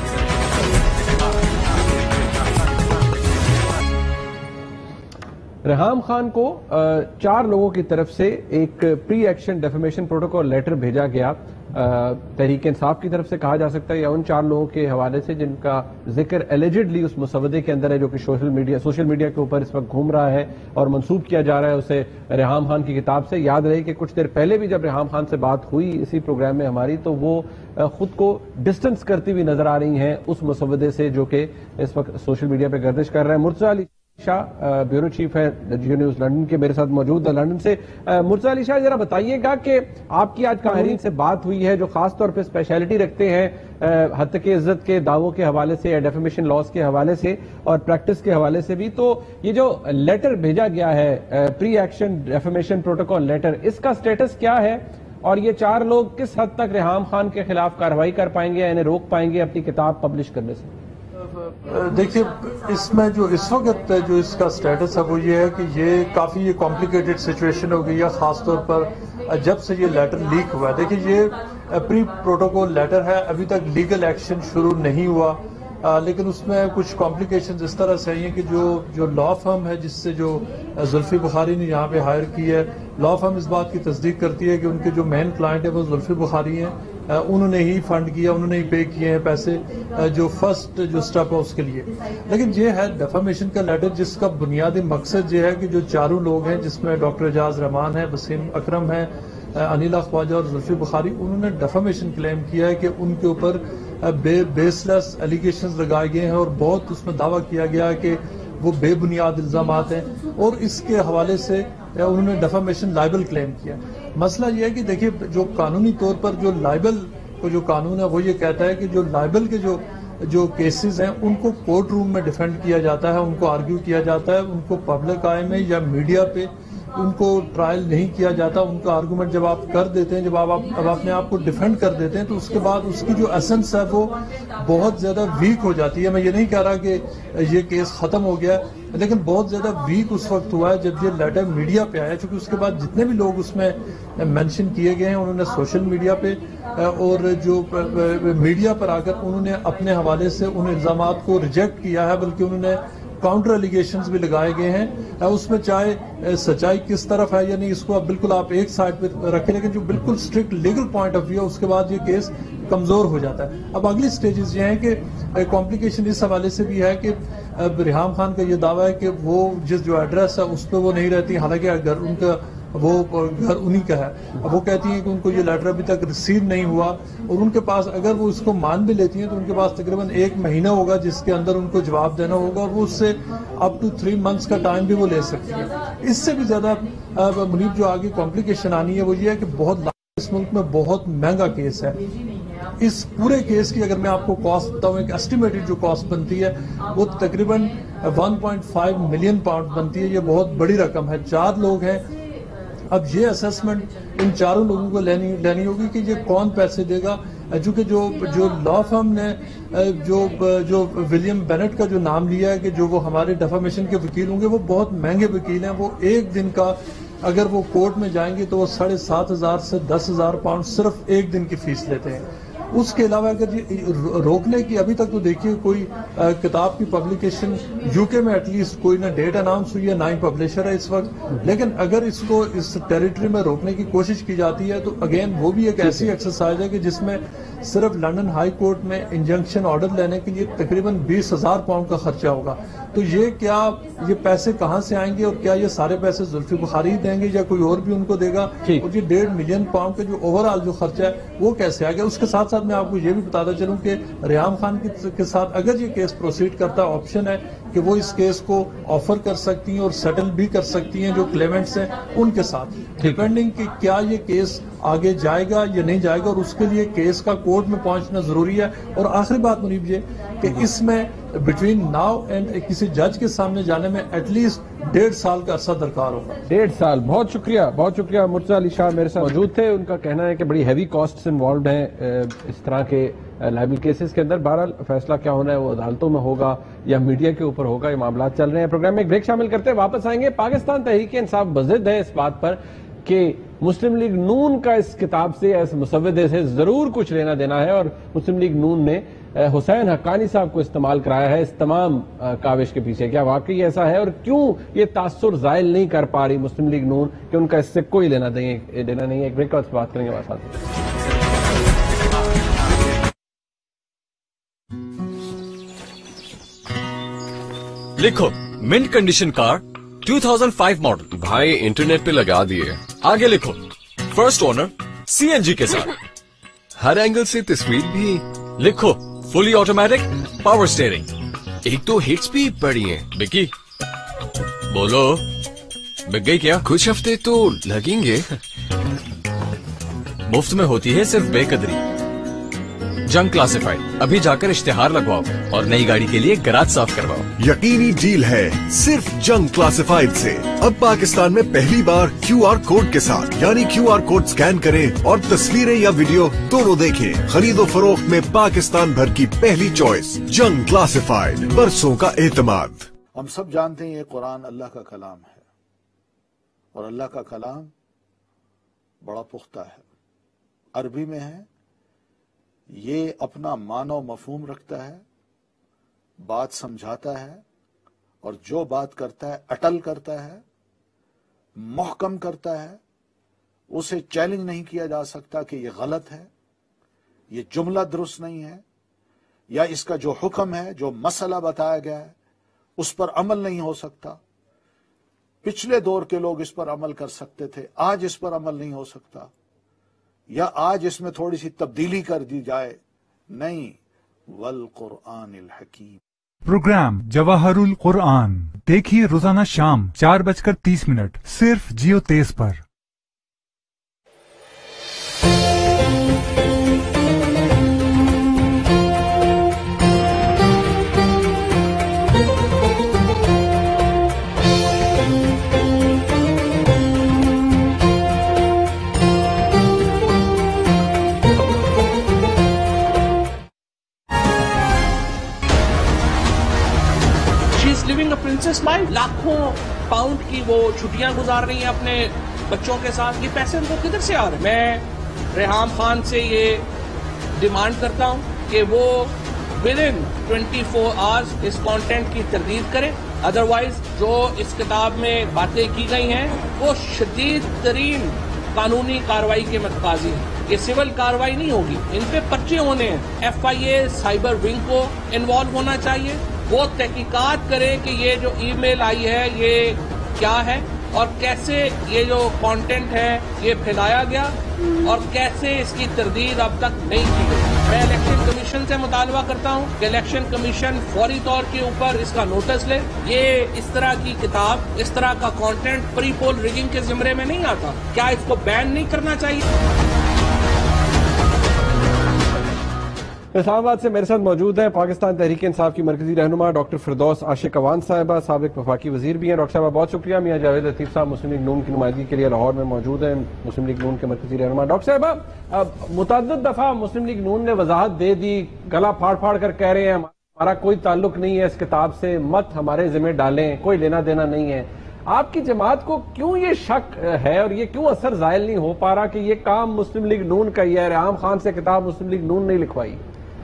ریحام خان کو چار لوگوں کی طرف سے ایک pre action defamation protocol letter بھیجا گیا. تحریک انصاف کی طرف سے کہا جا سکتا ہے یا ان چار لوگوں کے حوالے سے جن کا ذکر ایلیجڈلی اس مسودے کے اندر ہے جو کہ سوشل میڈیا سوشل میڈیا کے اوپر اس وقت گھوم رہا ہے اور منسوب کیا جا رہا ہے اسے ریحام خان کی کتاب سے. یاد رہے کہ کچھ دیر پہلے بھی جب ریحام خان سے بات ہوئی اسی پروگرام میں ہماری، تو وہ خود کو ڈسٹنس کرتی ہوئی نظر آ رہی ہیں اس مسودے سے جو کہ اس وقت سوشل میڈیا پہ گردش کر رہے ہیں. مرتضی علی शाह ब्यूरो चीफ है जियो न्यूज लंदन के, मेरे साथ मौजूद है लंदन से। मुर्तजा अली शाह, जरा बताइएगा कि आपकी आज काहरीन से बात हुई है जो खास तौर पे स्पेशलिटी रखते हैं हत्या के इज्जत के दावों के हवाले से या डेफेमेशन लॉस के हवाले से और प्रैक्टिस के हवाले से भी, तो ये जो लेटर भेजा गया है pre action defamation protocol letter, इसका स्टेटस क्या है और ये चार लोग किस हद तक रेहाम खान के खिलाफ कार्रवाई कर पाएंगे या इन्हें रोक पाएंगे अपनी किताब पब्लिश करने से? देखिए, इसमें जो इस वक्त जो इसका स्टेटस है वो ये है कि ये काफ़ी ये कॉम्प्लिकेटेड सिचुएशन हो गई है, ख़ास तौर पर जब से ये लेटर लीक हुआ है। देखिए, ये प्री प्रोटोकॉल लेटर है, अभी तक लीगल एक्शन शुरू नहीं हुआ, आ, लेकिन उसमें कुछ कॉम्प्लिकेशंस इस तरह से आई हैं कि जो जो लॉ फर्म है जिससे जो जुल्फी बुखारी ने यहाँ पे हायर की है, लॉ फर्म इस बात की तस्दीक करती है कि उनके जो मेन क्लाइंट है वो जुल्फी बुखारी हैं, उन्होंने ही फंड किया, उन्होंने ही पे किए हैं पैसे जो फर्स्ट जो स्टेप है उसके लिए। लेकिन ये है डेफामेशन का लेटर जिसका बुनियादी मकसद ये है कि जो चारों लोग हैं जिसमें डॉक्टर एजाज रहमान है, वसीम अकरम है, अनिला ख्वाजा और जुल्फी बुखारी, उन्होंने डेफामेशन क्लेम किया है कि उनके ऊपर बे, बेसलेस एलिगेशंस लगाए गए हैं और बहुत उसमें दावा किया गया है कि वो बेबुनियाद इल्जामात हैं और इसके हवाले से उन्होंने डेफामेशन लाइबल क्लेम किया। मसला ये है कि देखिए, जो कानूनी तौर पर जो लाइबल को जो कानून है वो ये कहता है कि जो लाइबल के जो जो केसेस हैं उनको कोर्ट रूम में डिफेंड किया जाता है, उनको आर्ग्यू किया जाता है, उनको पब्लिक आय में या मीडिया पे उनको ट्रायल नहीं किया जाता। उनका आर्गूमेंट जब आप कर देते हैं, जब आप, आप अब अपने आप को डिफेंड कर देते हैं, तो उसके बाद उसकी जो एसेंस है वो बहुत ज्यादा वीक हो जाती है। मैं ये नहीं कह रहा कि ये केस खत्म हो गया, लेकिन बहुत ज्यादा वीक उस वक्त हुआ है जब ये लेटर मीडिया पे आया, क्योंकि उसके बाद जितने भी लोग उसमें मेंशन किए गए हैं उन्होंने सोशल मीडिया पे और जो मीडिया पर आकर उन्होंने अपने हवाले से उन इल्जामात को रिजेक्ट किया है, बल्कि उन्होंने काउंटर एलिगेशंस भी लगाए गए हैं। उसमें चाहे सच्चाई किस तरफ है या नहीं, इसको अब बिल्कुल आप एक साइड पे रखें, लेकिन जो बिल्कुल strict legal point of view है उसके बाद ये केस कमजोर हो जाता है। अब अगली स्टेजेस ये हैं कि कॉम्प्लिकेशन इस हवाले से भी है कि अब रेहाम खान का ये दावा है कि वो जिस जो एड्रेस है उस पर वो नहीं रहती, हालांकि अगर उनका वो घर उन्हीं का है। अब वो कहती हैं कि उनको ये लेटर अभी तक रिसीव नहीं हुआ और उनके पास अगर वो इसको मान भी लेती हैं तो उनके पास तकरीबन एक महीना होगा जिसके अंदर उनको जवाब देना होगा और वो उससे अप टू थ्री मंथ्स का टाइम भी वो ले सकती है। इससे भी ज्यादा मुनीब जो आगे कॉम्प्लिकेशन आनी है वो ये है कि बहुत इस मुल्क में बहुत महंगा केस है। इस पूरे केस की अगर मैं आपको कॉस्ट बताऊं, एक एस्टिमेटेड जो कॉस्ट बनती है वो तकरीबन one point five million pound बनती है। ये बहुत बड़ी रकम है, चार लोग हैं। अब ये असेसमेंट इन चारों लोगों को लेनी लेनी होगी कि ये कौन पैसे देगा, चूंकि जो जो लॉ फर्म ने जो जो विलियम बेनेट का जो नाम लिया है कि जो वो हमारे डेफामेशन के वकील होंगे, वो बहुत महंगे वकील हैं। वो एक दिन का अगर वो कोर्ट में जाएंगे तो वो साढ़े सात हजार से दस हजार पाउंड सिर्फ एक दिन की फीस लेते हैं। उसके अलावा अगर ये रोकने की अभी तक तो देखिए कोई आ, किताब की पब्लिकेशन यूके में एटलीस्ट कोई ना डेट अनाउंस हुई है, ना ही पब्लिशर है इस वक्त। लेकिन अगर इसको इस टेरिटरी में रोकने की कोशिश की जाती है तो अगेन वो भी एक ऐसी एक्सरसाइज है कि जिसमें सिर्फ लंदन हाई कोर्ट में इंजंक्शन ऑर्डर लेने के लिए तकरीबन बीस हजार पाउंड का खर्चा होगा। तो ये क्या ये पैसे कहाँ से आएंगे और क्या ये सारे पैसे जुल्फी बुखारी देंगे या कोई और भी उनको देगा? और ये डेढ़ मिलियन पाउंड का जो ओवरऑल जो खर्चा है वो कैसे आ गया? उसके साथ साथ मैं आपको ये भी बताता चलूं कि रेहाम खान के साथ अगर ये केस प्रोसीड करता है, ऑप्शन है कि वो इस केस को ऑफर कर सकती हैं और सेटल भी कर सकती हैं जो क्लेमेंट्स हैं उनके साथ, डिपेंडिंग कि क्या ये केस आगे जाएगा या नहीं जाएगा, और उसके लिए केस का कोर्ट में पहुंचना जरूरी है। और आखिरी बात मुनीब ये कि इसमें बिटवीन नाउ एंड किसी जज के सामने जाने में एटलीस्ट डेढ़ साल का अरसा दरकार होगा। डेढ़ साल। बहुत शुक्रिया, बहुत शुक्रिया। मुर्तजा अली शाह मेरे साथ मौजूद थे। उनका कहना है कि बड़ी हैवी कॉस्ट्स इन्वॉल्व हैं इस तरह के लाइबल केसेस के अंदर। बहरहाल फैसला क्या होना है वो अदालतों में होगा या मीडिया के ऊपर होगा, ये मामला चल रहे हैं। प्रोग्राम में एक ब्रेक शामिल करते हैं, वापस आएंगे। पाकिस्तान तहरीक इंसाफ बज़िद है इस बात पर कि मुस्लिम लीग नून का इस किताब से या इस मुसव्वदे से जरूर कुछ लेना देना है, और मुस्लिम लीग नून ने हुसैन हक्कानी साहब को इस्तेमाल कराया है इस तमाम काविश के पीछे। क्या वाकई ऐसा है और क्यों ये तासुर जायल नहीं कर पा रही मुस्लिम लीग नून कि उनका इससे कोई लेना देना नहीं है? एक ब्रेक के बाद बात करेंगे हमारे साथ। लिखो मिंट कंडीशन कार दो हज़ार पाँच मॉडल। भाई इंटरनेट पे लगा दिए। आगे लिखो फर्स्ट ओनर सीएनजी के साथ। हर एंगल से तस्वीर भी। लिखो फुली ऑटोमेटिक पावर स्टीयरिंग। एक तो हिट्स भी बड़ी हैं। बिकी बोलो, बिक गई क्या? कुछ हफ्ते तो लगेंगे। मुफ्त में होती है सिर्फ बेकदरी। जंग क्लासिफाइड, अभी जाकर इश्तिहार लगवाओ और नई गाड़ी के लिए गराज साफ करवाओ। यकीनी डील है सिर्फ जंग क्लासिफाइड से। अब पाकिस्तान में पहली बार क्यू आर कोड के साथ, यानी क्यू आर कोड स्कैन करें और तस्वीरें या वीडियो दोनों देखें। खरीदो फरोख्त में पाकिस्तान भर की पहली चॉइस, जंग क्लासिफाइड, बरसों का एतमाद। हम सब जानते हैं ये कुरान अल्लाह का कलाम है और अल्लाह का कलाम बड़ा पुख्ता है, अरबी में है। ये अपना मानो मफहूम रखता है, बात समझाता है और जो बात करता है अटल करता है, मुहकम करता है। उसे चैलेंज नहीं किया जा सकता कि ये गलत है, ये जुमला दुरुस्त नहीं है, या इसका जो हुक्म है, जो मसला बताया गया है, उस पर अमल नहीं हो सकता। पिछले दौर के लोग इस पर अमल कर सकते थे, आज इस पर अमल नहीं हो सकता, या आज इसमें थोड़ी सी तब्दीली कर दी जाए। नहीं, वल कुरआनिल हकीम। प्रोग्राम जवाहरुल कुरआन देखिए रोजाना शाम चार बजकर तीस मिनट सिर्फ जियो तेज पर। प्रिंसेस लाइफ, लाखों पाउंड की वो छुट्टियां गुजार रही हैं अपने बच्चों के साथ। ये पैसे उनको किधर से आ रहे हैं? मैं रेहाम खान से ये डिमांड करता हूं कि वो विद इन चौबीस आवर्स इस कंटेंट की तरदीद करें, अदरवाइज जो इस किताब में बातें की गई हैं वो शदीद तरीन कानूनी कार्रवाई के मतकाजी है। ये सिविल कार्रवाई नहीं होगी, इन पे पर्चे होने हैं। F I A cyber wing को इन्वॉल्व होना चाहिए, वो तहकीकात करे कि ये जो ईमेल आई है ये क्या है और कैसे ये जो कंटेंट है ये फैलाया गया और कैसे इसकी तरदीद अब तक नहीं की गई। मैं इलेक्शन कमीशन से मुतालबा करता हूँ कि इलेक्शन कमीशन फौरी तौर के ऊपर इसका नोटिस ले। ये इस तरह की किताब, इस तरह का कंटेंट प्री पोल रिगिंग के जिम्मे में नहीं आता। क्या इसको बैन नहीं करना चाहिए? इस्लामाबाद से मेरे साथ मौजूद हैं पाकिस्तान तहरीक इंसाफ की मरकजी रहनुमा डॉक्टर फिरदौस आशिक अवान साहिबा, साबिक वफाकी वजीर भी हैं। डॉक्टर साहबा बहुत शुक्रिया। मियां जावेद लतीफ साहब मुस्लिम लीग नून की नुमाइंदगी के लिए लाहौर में मौजूद हैं, मुस्लिम लीग नून के मरकजी रहनुमा। डॉक्टर साहबा, मुतअद्दिद दफा मुस्लिम लीग नून ने वजाहत दे दी, गला फाड़ फाड़ कर कह रहे हैं हमारा कोई ताल्लुक नहीं है इस किताब से, मत हमारे जिम्मे डालें, कोई लेना देना नहीं है। आपकी जमात को क्यों ये शक है और ये क्यों असर जायल नहीं हो पा रहा कि ये काम मुस्लिम लीग नून का ही है, रेहाम खान से किताब मुस्लिम लीग नून नहीं लिखवाई?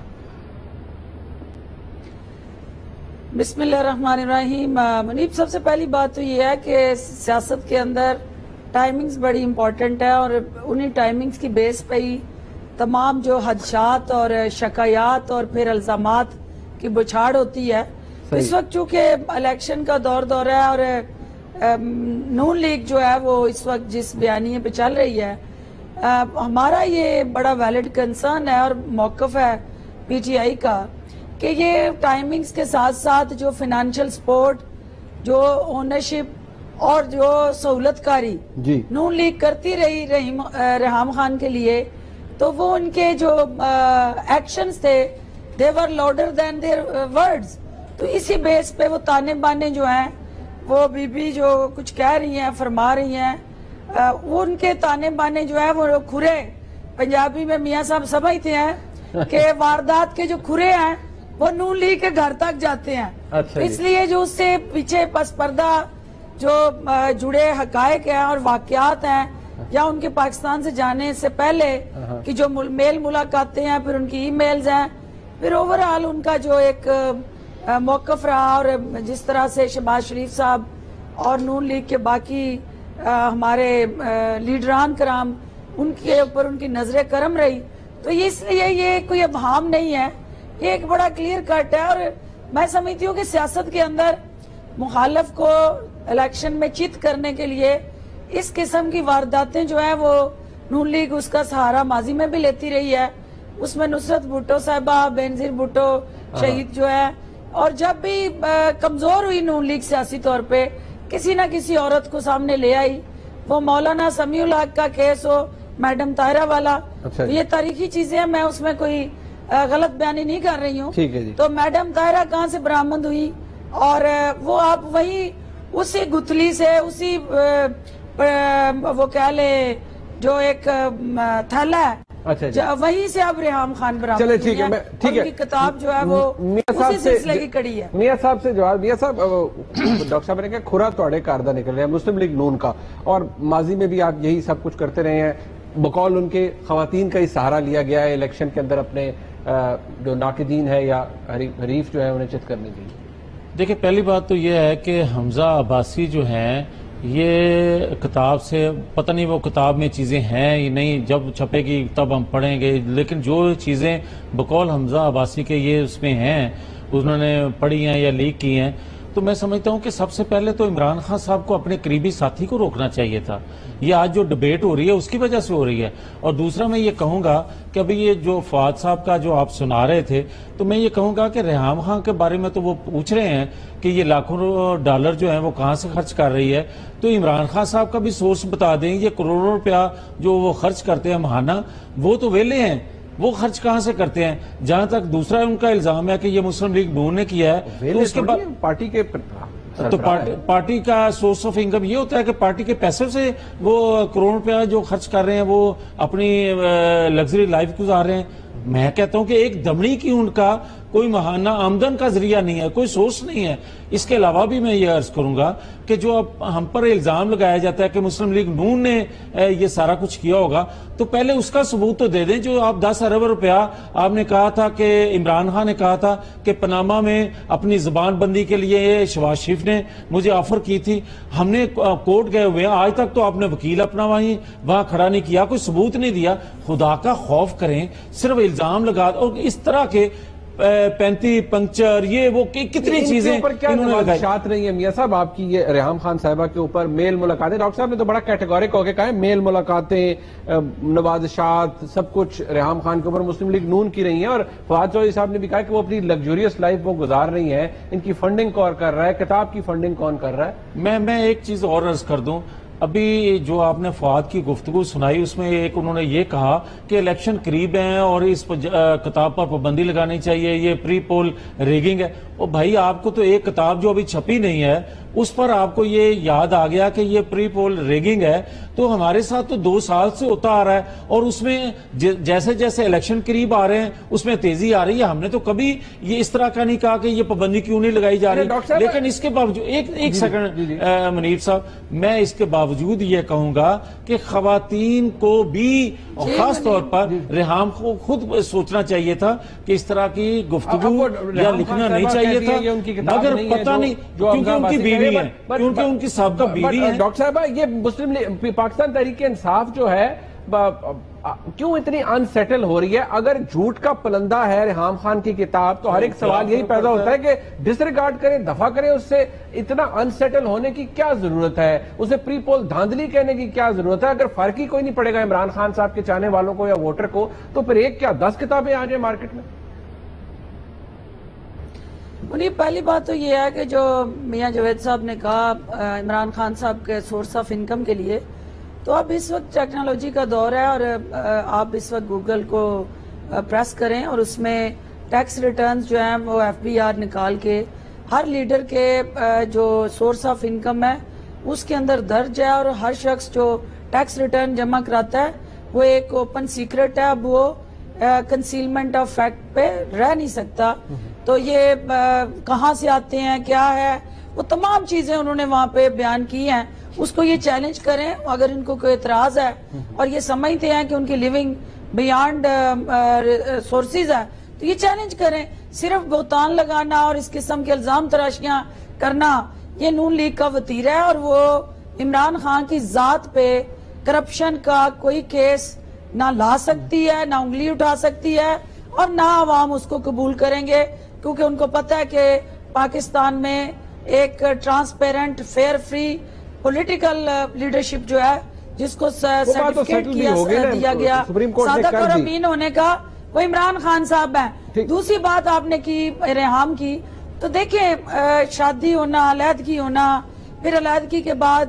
बिस्मिल्लाहिर्रहमानिर्रहीम। मुनीब, सबसे पहली बात तो ये है कि सियासत के अंदर टाइमिंग्स बड़ी इंपॉर्टेंट है और उन्हीं टाइमिंग्स की बेस पे ही तमाम जो हदशात और शिकायत और फिर इल्जामात की बुछाड़ होती है। तो इस वक्त चूंकि इलेक्शन का दौर दौर है और नून लीग जो है वो इस वक्त जिस बयानिए पे चल रही है, आ, हमारा ये बड़ा वैलिड कंसर्न है और मौकफ है पी टी आई का कि ये टाइमिंग्स के साथ साथ जो फाइनेंशियल सपोर्ट, जो ओनरशिप और जो सहूलतकारी नून लीग करती रही रहीम रेहाम खान के लिए, तो वो उनके जो एक्शंस थे they were louder than their words. तो इसी बेस पे वो ताने बाने जो हैं, वो बीबी जो कुछ कह रही हैं, फरमा रही हैं, वो उनके ताने बाने जो है वो खुरे, पंजाबी में मियाँ साहब समझते हैं कि वारदात के जो खुरे हैं वो नून लीग के घर तक जाते हैं। अच्छा, इसलिए जो उससे पीछे पस पर्दा जो जुड़े हकायक हैं और वाकयात हैं या उनके पाकिस्तान से जाने से पहले की जो मेल मुलाकातें हैं, फिर उनकी ईमेल्स हैं, फिर ओवरऑल उनका जो एक मौकफ रहा और जिस तरह से शहबाज शरीफ साहब और नून लीग के बाकी आ, हमारे लीडरान कराम उनके ऊपर उनकी नजरें करम रही, तो इसलिए ये कोई अबहाम नहीं है, ये एक बड़ा क्लियर कट है। और मैं समझती हूँ कि सियासत के अंदर मुखालिफ को इलेक्शन में चित करने के लिए इस किस्म की वारदातें जो है वो नून लीग उसका सहारा माजी में भी लेती रही है। उसमें नुसरत भुट्टो साहिबा, बेनजीर भुट्टो शहीद जो है, और जब भी कमजोर हुई नून लीग सियासी तौर पे کسی نہ کسی عورت کو سامنے لے آئی، وہ مولانا سمیع الحق کا کیس ہو، میڈم طاہرہ والا، یہ تاریخی چیزیں ہیں، میں اس میں کوئی غلط بیانی نہیں کر رہی ہوں. تو میڈم طاہرہ کہاں سے برآمد ہوئی، اور وہ آپ وہی اسی گتھلی سے، اسی وہ کہہ لے جو ایک تھیلا ہے، وہیں سے اب ریحام خان برآمد ہوئی ہیں، ان کی کتاب جو ہے وہ اسی سلسلے کی کڑی ہے. میاں صاحب سے جواب. میاں صاحب، ڈاکٹر صاحب نے کہا کھرا توڑے کاردہ نکل رہے ہیں مسلم لیگ نون کا، اور ماضی میں بھی آپ یہی سب کچھ کرتے رہے ہیں. بقول ان کے خواتین کا ہی سہارا لیا گیا ہے الیکشن کے اندر اپنے جو ناقدین ہے یا حریف جو ہے انہیں چت کرنے کے لیے. دیکھیں، پہلی بات تو یہ ہے کہ حمزہ عباسی جو ہیں، یہ کتاب سے پتہ نہیں وہ کتاب میں چیزیں ہیں یا نہیں، جب چھپے گی تب ہم پڑھیں گے، لیکن جو چیزیں بقول حمزہ عباسی کے یہ اس میں ہیں، انہوں نے پڑھی ہیں یا لیک کی ہیں، تو میں سمجھتا ہوں کہ سب سے پہلے تو عمران خان صاحب کو اپنے قریبی ساتھی کو روکنا چاہیے تھا. یہ آج جو ڈیبیٹ ہو رہی ہے اس کی وجہ سے ہو رہی ہے. اور دوسرا میں یہ کہوں گا کہ ابھی یہ جو فواد صاحب کا جو آپ سنا رہے تھے، تو میں یہ کہوں گا کہ ریحام خان کے بارے میں تو وہ پوچھ رہے ہیں کہ یہ لاکھوں ڈالر جو ہیں وہ کہاں سے خرچ کر رہی ہے، تو عمران خان صاحب کا بھی سورس بتا دیں. یہ کروڑوں روپیہ جو وہ خرچ کرتے ہیں ماہانہ، وہ تو ویلے ہیں، وہ خرچ کہاں سے کرتے ہیں. جہاں تک دوسرا ان کا الزام ہے کہ یہ مسلم لیگ نون نے کیا ہے، تو اس کے بعد پارٹی کے تو پارٹی کا سورس آف انکم یہ ہوتا ہے کہ پارٹی کے پیسوں سے وہ کروڑ روپیہ جو خرچ کر رہے ہیں وہ اپنی لگژری لائف گزار رہے ہیں. میں کہتا ہوں کہ ایک دمڑی کی ان کا کوئی ماہانہ آمدن کا ذریعہ نہیں ہے، کوئی سورس نہیں ہے. اس کے علاوہ بھی میں یہ عرض کروں گا کہ جو اب ہم پر الزام لگایا جاتا ہے کہ مسلم لیگ نون نے یہ سارا کچھ کیا ہوگا، تو پہلے اس کا ثبوت تو دے دیں. جو آپ دس ارب روپیہ آپ نے کہا تھا کہ عمران خان نے کہا تھا کہ پناما میں اپنی زبان بندی کے لیے شہباز شریف نے مجھے آفر کی تھی، ہم نے کورٹ گئے ہوئے ہیں، آج تک تو آپ نے وکیل اپنا وہیں وہاں کھڑا نہیں کیا، کوئی ثبوت نہیں دیا. خدا کا خوف کریں، صرف الزام لگا. اور اس طرح کے پینتی پنکچر یہ وہ کتنی چیزیں انہوں نے لگائی. شات نہیں ہے میاں صاحب آپ کی یہ ریحام خان صاحبہ کے اوپر میل ملاقاتیں. ڈاکٹر صاحب نے تو بڑا کیٹیگورک ہو کے کہا ہے میل ملاقاتیں، نوازشات، سب کچھ ریحام خان کے اوپر مسلم لیگ نون کی رہی ہیں. اور فواد چودھری صاحب نے بھی کہا کہ وہ اپنی لگزوریس لائف وہ گزار رہی ہیں. ان کی فنڈنگ کون کر رہا ہے، کتاب کی فنڈنگ کون کر رہا ہے؟ میں میں ایک چیز اور عرض کر دوں. ابھی جو آپ نے فواد کی گفتگو سنائی اس میں ایک انہوں نے یہ کہا کہ الیکشن قریب ہیں اور اس کتاب پر پابندی لگانی چاہیے، یہ پری پول ریگنگ ہے. اور بھائی آپ کو تو ایک کتاب جو ابھی چھپی نہیں ہے اس پر آپ کو یہ یاد آ گیا کہ یہ پری پول ریگنگ ہے. تو ہمارے ساتھ تو دو سال سے ہوتا آ رہا ہے، اور اس میں جیسے جیسے الیکشن قریب آ رہے ہیں اس میں تیزی آ رہی ہے. ہم نے تو کبھی یہ اس طرح کا نہیں کہا کہ یہ پابندی کیوں نہیں لگائی جا رہی، لیکن اس کے باوجود ایک ایک سیکنڈ منیب صاحب، میں اس کے باوجود یہ کہوں گا کہ خواتین کو بھی خاص طور پر ریحام کو خود سوچنا چاہیے تھا کہ اس طرح کی گفتگو یا لکھنا نہیں چاہیے تھا، مگر پتہ نہیں کیونکہ ان کی بیوی ہے، کیونکہ ان کی سابقہ بیوی ہے. ڈاکٹر صاحب یہ مسلم پاکستان تحریک انصاف جو ہے کیوں اتنی ان سیٹل ہو رہی ہے؟ اگر جھوٹ کا پلندہ ہے ریحام خان کی کتاب تو ہر ایک سوال یہی پیدا ہوتا ہے کہ ڈس ریگارڈ کریں، دفع کریں اس سے. اتنا ان سیٹل ہونے کی کیا ضرورت ہے؟ اسے پری پول دھاندلی کہنے کی کیا ضرورت ہے؟ اگر فرق ہی کوئی نہیں پڑے گا عمران خان صاحب کے چاہنے والوں کو یا ووٹر کو، تو پھر ایک کیا دس کتابیں آ جائیں مارکیٹ میں. منیب، پہلی بات تو یہ ہے کہ جو میاں جوید صاحب نے کہا عمران خان صاحب کے سورس آف انکم کے لیے، تو اب اس وقت ٹیکنالوجی کا دور ہے اور آپ اس وقت گوگل کو پریس کریں اور اس میں ٹیکس ریٹرنز جو ہیں وہ ایف بی آر نکال کے ہر لیڈر کے جو سورس آف انکم ہے اس کے اندر درج ہے، اور ہر شخص جو ٹیکس ریٹرن جمع کراتا ہے وہ ایک اوپن سیکرٹ ہے، اب وہ کنسیلمنٹ آف فیکٹ پہ رہ نہیں سکتا. تو یہ کہاں سے آتے ہیں، کیا ہے، وہ تمام چیزیں انہوں نے وہاں پہ بیان کی ہیں. اس کو یہ چیلنج کریں اگر ان کو کوئی اعتراض ہے اور یہ سمجھتے ہیں کہ ان کی لیونگ بیانڈ سورسز ہے تو یہ چیلنج کریں. صرف بہتان لگانا اور اس قسم کے الزام تراشیاں کرنا یہ نون لیگ کا وتیرہ ہے، اور وہ عمران خان کی ذات پہ کرپشن کا کوئی کیس نہ لا سکتی ہے، نہ انگلی اٹھا سکتی ہے، اور نہ عوام اس کو قبول کریں گے، کیونکہ ان کو پتہ ہے کہ پاکستان میں ایک transparent fair free political leadership جو ہے جس کو سرٹیفکیٹ دیا گیا صادق اور امین ہونے کا، وہ عمران خان صاحب ہیں. دوسری بات آپ نے کی ریحام کی، تو دیکھیں شادی ہونا، علیحدگی ہونا، پھر علیحدگی کے بعد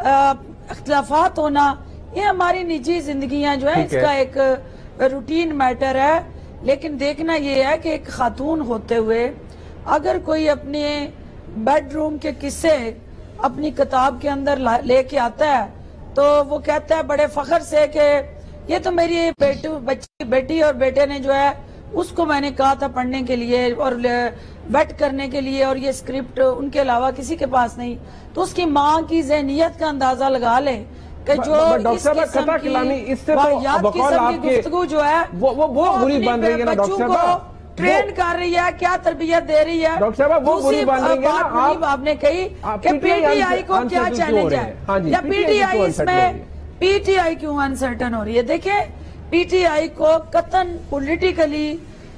اختلافات ہونا، یہ ہماری نجی زندگیاں جو ہیں اس کا ایک روٹین میٹر ہے. لیکن دیکھنا یہ ہے کہ ایک خاتون ہوتے ہوئے اگر کوئی اپنے بیڈ روم کے قصے اپنی کتاب کے اندر لے کے آتا ہے تو وہ کہتا ہے بڑے فخر سے کہ یہ تو میری بچی بیٹی اور بیٹے نے جو ہے اس کو میں نے کہا تھا پڑھنے کے لیے اور ویٹ کرنے کے لیے، اور یہ اسکرپٹ ان کے علاوہ کسی کے پاس نہیں. تو اس کی ماں کی ذہنیت کا اندازہ لگا لیں کہ جو اس قسم کی واقعات قسم کی گفتگو جو ہے وہ اپنی بچوں کو ٹرین کر رہی ہے، کیا تربیت دے رہی ہے. دوسری بات آپ نے کہی کہ پی ٹی آئی کو کیا چیلنج ہے یا پی ٹی آئی اس میں پی ٹی آئی کیوں انسرٹن ہو رہی ہے. دیکھیں پی ٹی آئی کو قطن پولیٹیکلی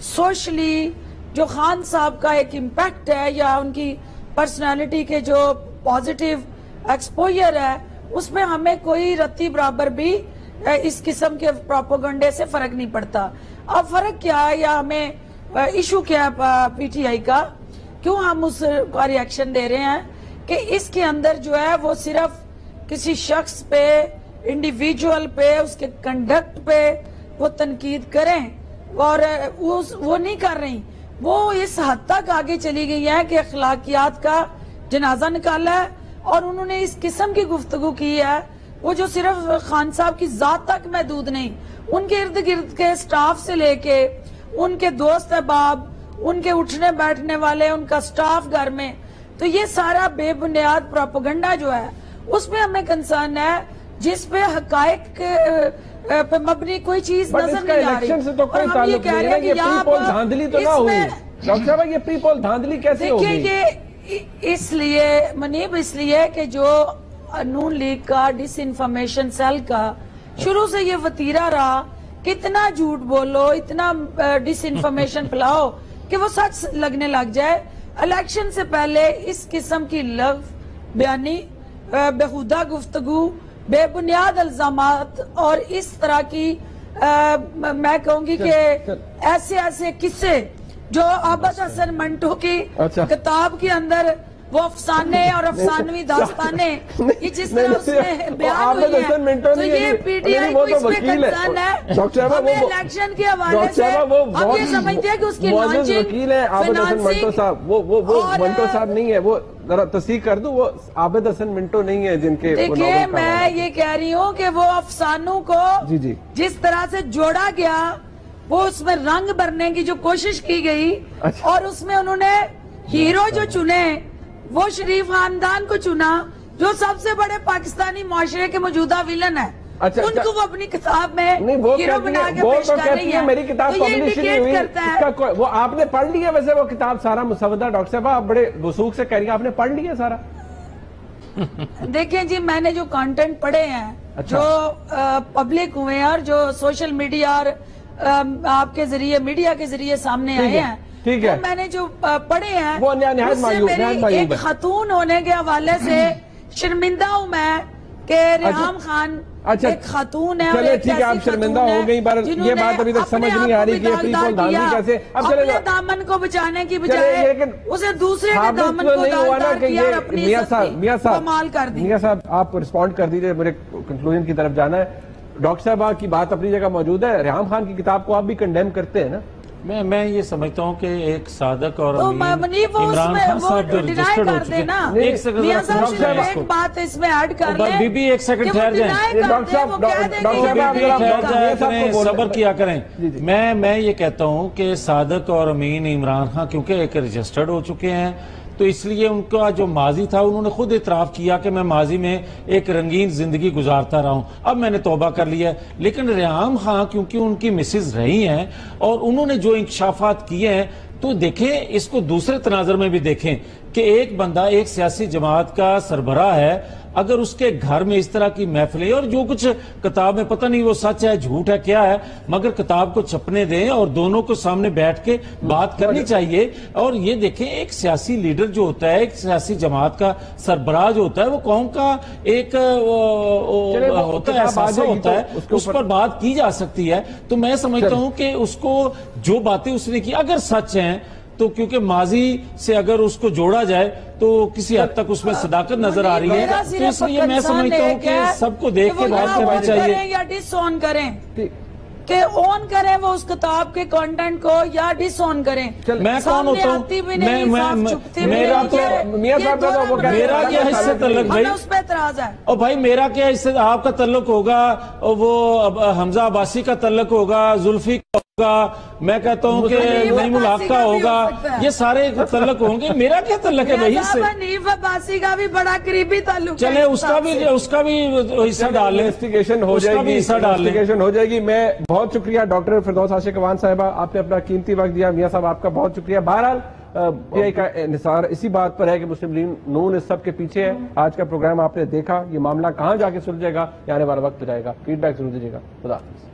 سوشلی جو خان صاحب کا ایک امپیکٹ ہے یا ان کی پرسنالٹی کے جو پازیٹیو ایکسپوئر ہے اس میں ہمیں کوئی رتی برابر بھی اس قسم کے پروپیگنڈے سے فرق نہیں پڑتا. اب فرق کیا ہے یا ہمیں ایشو کیا ہے پی ٹی آئی کا، کیوں ہم اس کا ریاکشن دے رہے ہیں کہ اس کے اندر جو ہے وہ صرف کسی شخص پہ انڈیویجول پہ اس کے کنڈکٹ پہ وہ تنقید کریں اور وہ نہیں کر رہی، وہ اس حد تک آگے چلی گئی ہے کہ اخلاقیات کا جنازہ نکالا ہے اور انہوں نے اس قسم کی گفتگو کی ہے وہ جو صرف خان صاحب کی ذات تک محدود نہیں، ان کے ارد گرد کے سٹاف سے لے کے ان کے دوست احباب، ان کے اٹھنے بیٹھنے والے، ان کا سٹاف گھر میں، تو یہ سارا بے بنیاد پروپیگنڈا جو ہے اس میں ہمیں کنسرن ہے جس پہ حقائق پہ مبنی کوئی چیز نظر نہیں آ رہی. اور ہم یہ کہہ رہے ہیں کہ یہاں پر دھاندلی تو نہ ہوئی ڈاکٹر صاحب، یہ پری پول دھاندلی کیسے ہوگی؟ دیکھیں یہ اس لیے منیب اس لیے کہ جو نون لیگ کا ڈس انفارمیشن سیل کا شروع سے یہ وتیرہ رہا کتنا جھوٹ بولو، اتنا ڈس انفارمیشن پھیلاؤ کہ وہ سچ لگنے لگ جائے. الیکشن سے پہلے اس قسم کی لغو بیانی، بےہودہ گفتگو، بے بنیاد الزامات اور اس طرح کی میں کہوں گی کہ ایسے ایسے قصے جو عابد حسن منٹو کی کتاب کے اندر وہ افسانے اور افسانوی داستانیں یہ جس طرح اس میں بیان ہوئی ہیں تو یہ پی ٹی آئی کو اس میں کنسرن ہے. ہمیں الیکشن کے حوالے سے ہم یہ سمجھتے ہیں کہ اس کی لانچنگ فنانسنگ وہ منٹو صاحب نہیں ہے، وہ ذرا تصدیق کر دوں وہ عابد حسن منٹو نہیں ہے جن کے. دیکھیں میں یہ کہہ رہی ہوں کہ وہ افسانوں کو جس طرح سے جوڑا گیا وہ اس میں رنگ بھرنے کی جو کوشش کی گئی اور اس میں انہوں نے ہیرو جو چنے وہ شریف خاندان کو چنا جو سب سے بڑے پاکستانی معاشرے کے موجودہ ویلن ہے، ان کو وہ اپنی کتاب میں ہیرو بنا کے پیش کر رہی ہے. میری کتاب پبلش نہیں ہوئی، وہ آپ نے پڑھ لی ہے ویسے وہ کتاب سارا مسودہ ڈاکٹر صاحب آپ بڑے وثوق سے کہہ رہی ہیں آپ نے پڑھ لی ہے سارا؟ دیکھیں جی میں نے جو کانٹینٹ پڑھے ہیں جو پبلک ہوئے ہیں اور جو سوشل میڈیا اور آپ کے ذریعے میڈیا کے ذریعے سامنے آئے ہیں ٹھیک ہے، میں نے جو پڑھے ہیں اس سے میری ایک خاتون ہونے کے حوالے سے شرمندہ ہوں میں کہ ریحام خان ایک خاتون ہے اور ایک ایسی خاتون ہے جنہوں نے اپنے آپ کو بھی داغدار کیا، اپنے دامن کو بچانے کی بجائے اسے دوسرے کے دامن کو داغدار کیا اور اپنی عزت کمال کر دی. میاں صاحب آپ رسپونڈ کر دیجئے، میرے کنکلوژن کی طرف جانا ہے. ڈاکٹر صاحب کی بات اپنی جگہ موجود ہے، ریحام خان کی کتاب کو آپ بھی کنڈیم کرتے ہیں نا؟ میں میں یہ سمجھتا ہوں کہ ایک صادق اور منیب وہ اس میں وہ ڈینائی کر دے نا. میاں صاحب ایک بات اس میں ایڈ کر لیں بی بی ایک سیکنڈ ٹھہر جائیں، صبر کیا کریں. میں میں یہ کہتا ہوں کہ صادق اور امین عمران خان کیونکہ ایک رجسٹرڈ ہو چکے ہیں تو اس لیے ان کا جو ماضی تھا انہوں نے خود اعتراف کیا کہ میں ماضی میں ایک رنگین زندگی گزارتا رہا ہوں، اب میں نے توبہ کر لیا ہے. لیکن ریحام خان کیونکہ ان کی مسز رہی ہیں اور انہوں نے جو انکشافات کیے ہیں تو دیکھیں اس کو دوسرے تناظر میں بھی دیکھیں کہ ایک بندہ ایک سیاسی جماعت کا سربراہ ہے، اگر اس کے گھر میں اس طرح کی محفلیں اور جو کچھ کتاب میں پتہ نہیں وہ سچ ہے جھوٹ ہے کیا ہے مگر کتاب کو چھپنے دیں اور دونوں کو سامنے بیٹھ کے بات کرنی چاہیے. اور یہ دیکھیں ایک سیاسی لیڈر جو ہوتا ہے، ایک سیاسی جماعت کا سربراہ جو ہوتا ہے وہ قوم کا ایک ہوتا ہے احساسہ ہوتا ہے، اس پر بات کی جا سکتی ہے. تو میں سمجھتا ہوں کہ اس کو جو باتیں اس نے کی اگر سچ ہیں تو کیونکہ ماضی سے اگر اس کو جوڑا جائے تو کسی حد تک اس میں صداقت نظر آ رہی ہے، تو اس لیے میں سمجھتا ہوں کہ سب کو دیکھ کے بات کرنا چاہیے یا ڈس آن کریں کہ آن کریں وہ اس کتاب کے کانٹینٹ کو یا ڈس آن کریں. میں کون ہوتا ہوں؟ میرا تو میرا کیا اس سے تعلق بھائی؟ اس پہ اعتراض ہے. اور بھائی میرا کیا اس سے آپ کا تعلق ہوگا، وہ حمزہ عباسی کا تعلق ہوگا، زلفی کا ہوگا، میں کہتا ہوں کہ نعیم الحق کا ہوگا، یہ سارے تعلق ہوں گے. میرا کیا تعلق ہے بھائی اس سے؟ حنیف عباسی کا بھی بڑا قریبی تعلق ہے. چلے اس کا بھی اس کا بھی حصہ ڈال لیں، انویسٹیگیشن ہو جائے گی، حصہ ڈال لیں، انویسٹیگیشن ہو جائے گی. میں بہت شکریہ ڈاکٹر فردوس عاشق اوان صاحبہ، آپ نے اپنا قیمتی وقت دیا. میاں صاحب آپ کا بہت شکریہ. بہرحال پی آئی کا انحصار اسی بات پر ہے کہ مسلم لیگ نون اس سب کے پیچھے ہے. آج کا پروگرام آپ نے دیکھا، یہ معاملہ کہاں جا کے سلجھے گا، یہ آنے والا وقت جائے گا. فیڈ بیک ضرور دیجیے گا. خدا حافظ.